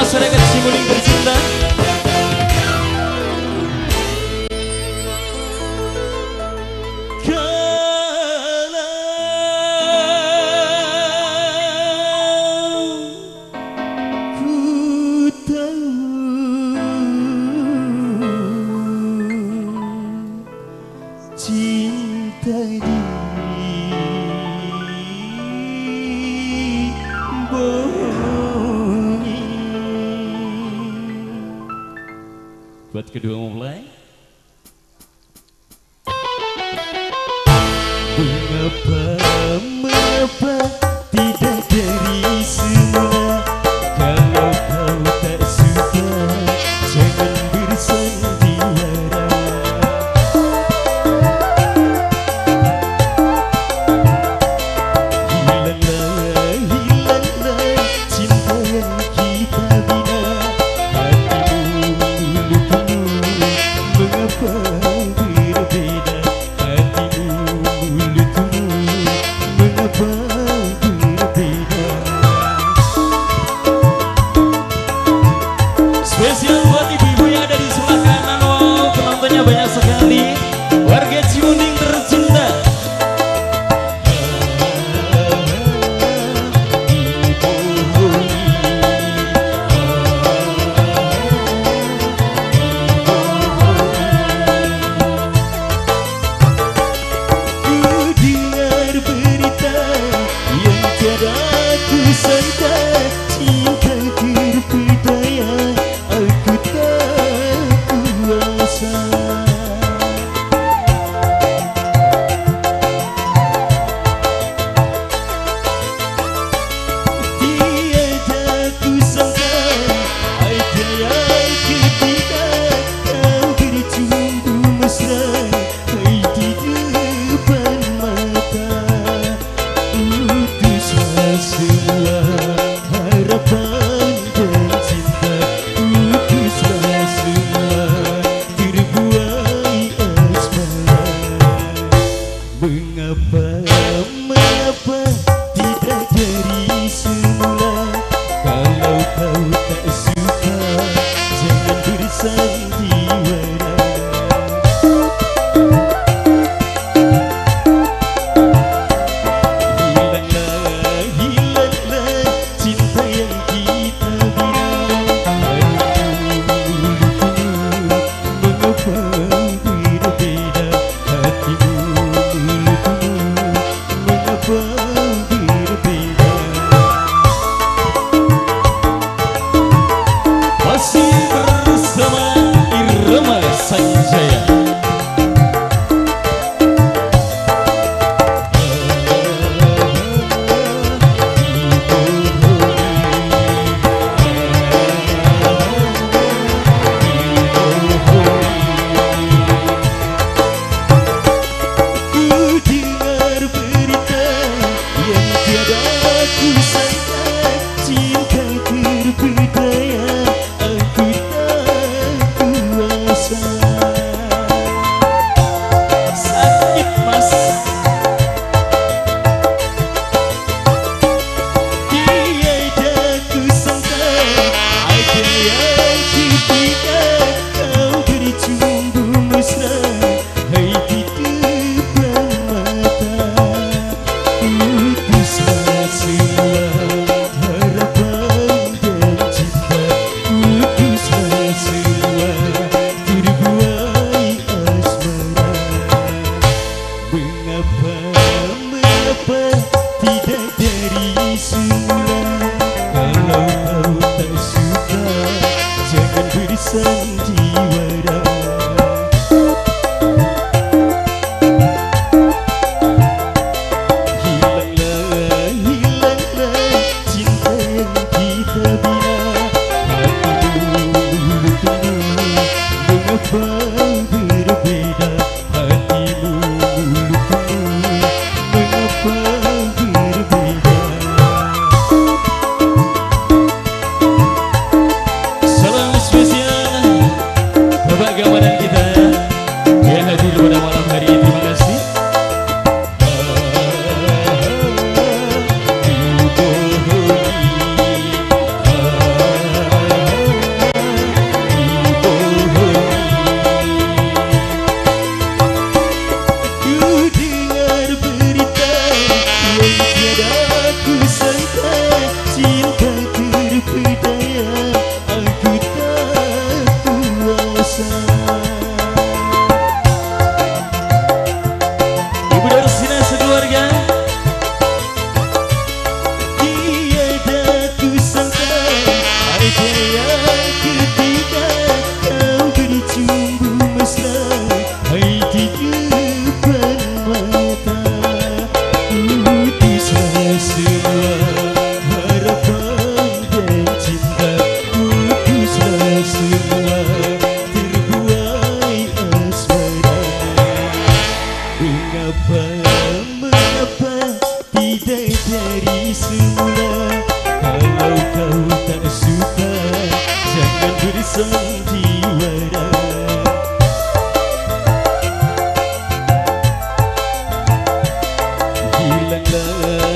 masyarakat Cimuling tercinta. Cinta dibohongi. Buat kedua mulai. Mengapa tidak dari semula? Kalau kau tak suka, jangan bersandiwara. Hilanglah cinta yang kita bina. Hatimu mulutmu, mengapa berbeda? Hatimu mulutmu, mengapa berbeda? Spesial buat ibu-ibu yang ada di sebelah kanan. Wow, penontonnya banyak sekali. Warga Cimuning tercinta. Dengar berita yang tiada kusangka, cinta terpedaya aku tak kuasa. Tiada kusangka ada yang ketika kau bercumbu mesra di depan mata. Putuslah semua harapan dan cinta. Putuslah semua terbuai asmara. Mengapa tidak dari semula? Kalau kau tak suka, jangan bersandiwara. Hilanglah cinta yang kita bina. Hatimu mulutmu, mengapa berbeda? Hatimu mulutmu, mengapa berbeda? Masih bersama Irama Sanjaya. Dengar berita yang tiada kusangka, cinta terpedaya aku tak kuasa. Sakit mas. Tiada kusangka ada yang ketika kau bercumbu mesra di depan mata. Putuslah semua harapan dan cinta. Hilanglah